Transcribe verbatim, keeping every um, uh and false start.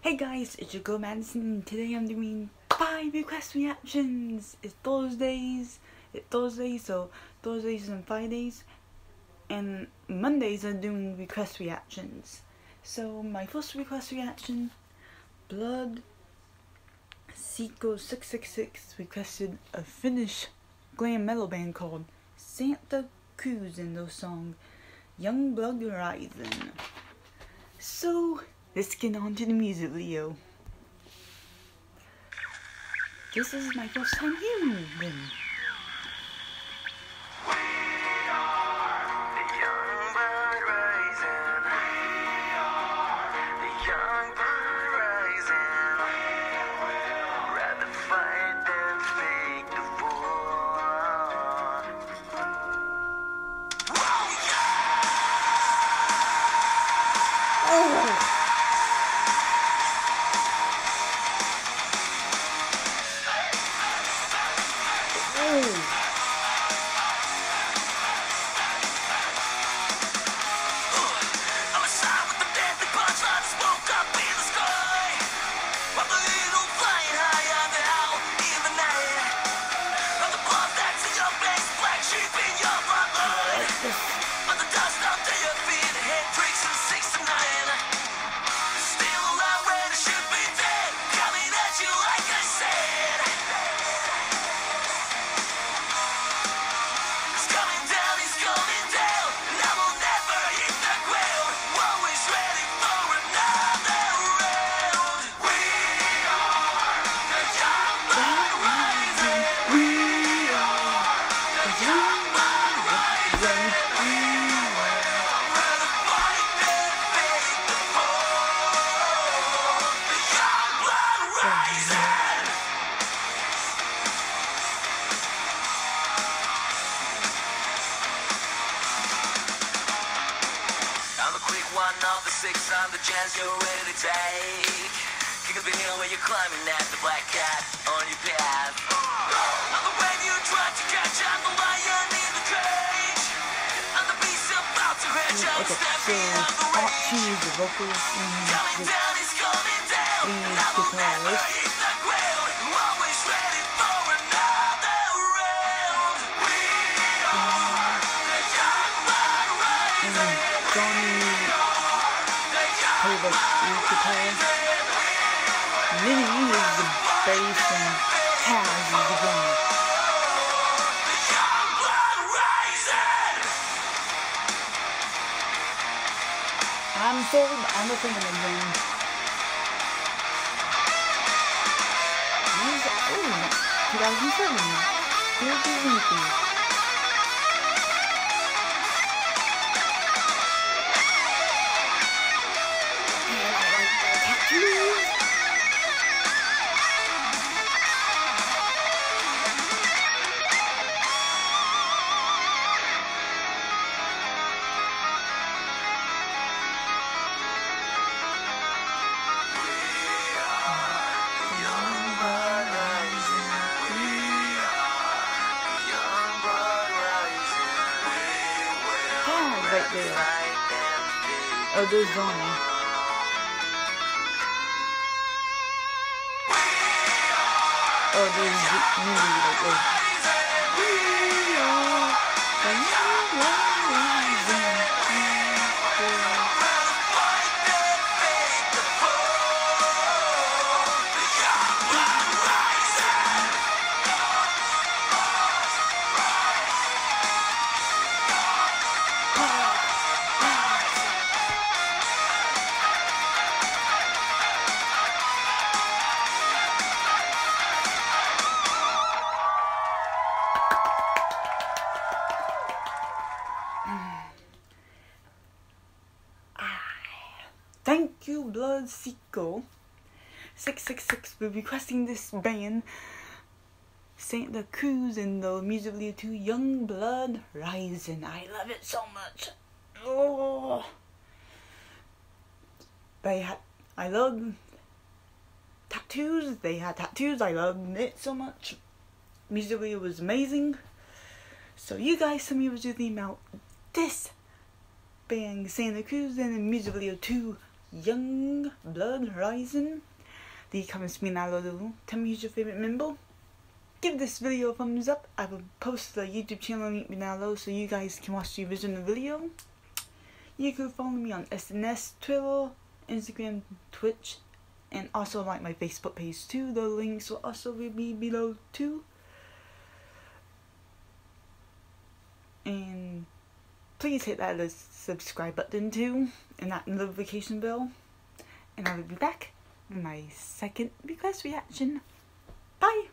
Hey guys, it's your girl Madison. Today I'm doing five request reactions. It's Thursdays. It's Thursday, so Thursdays and Fridays. And Mondays I'm doing request reactions. So my first request reaction, Blood Seco six six six requested a Finnish glam metal band called Santa Cruz in their song Young Blood Rising. So let's get on to the music video. This is my first time hearing them. Of the six on the chance you're ready to take. Kick up the hill where you're climbing at the black cat on your path. On the way you try to catch on the lion in the cage. On the beast about to catch up, stepping on the rage. Coming down, he's coming down. I will never hit the ground. Always ready for another round. We are the young blood rising. Play the guitar. Minnie is the bass and Taz is the drummer. I'm sold. I'm a fan of the game. Oh, two thousand seven. Here's the anything. Right there. Oh, there's Johnny. Oh, there's Minnie right there. We are the young rising. Thank you, Blood Seco six six six, for requesting this band, Santa Cruz, in the music video to Young Blood Rising. I love it so much. Oh, they had, I love tattoos. They had tattoos. I loved it so much. Music video was amazing. So you guys, some of you was talking about this band Santa Cruz and the music video to Young Blood Horizon. The comments me now below. Tell me who's your favourite member. Give this video a thumbs up. I will post the YouTube channel link down below so you guys can watch the original video. You can follow me on S N S, Twitter, Instagram, Twitch, and also like my Facebook page too. The links will also be below too. And please hit that subscribe button too, and that notification bell. And I will be back with my second request reaction. Bye!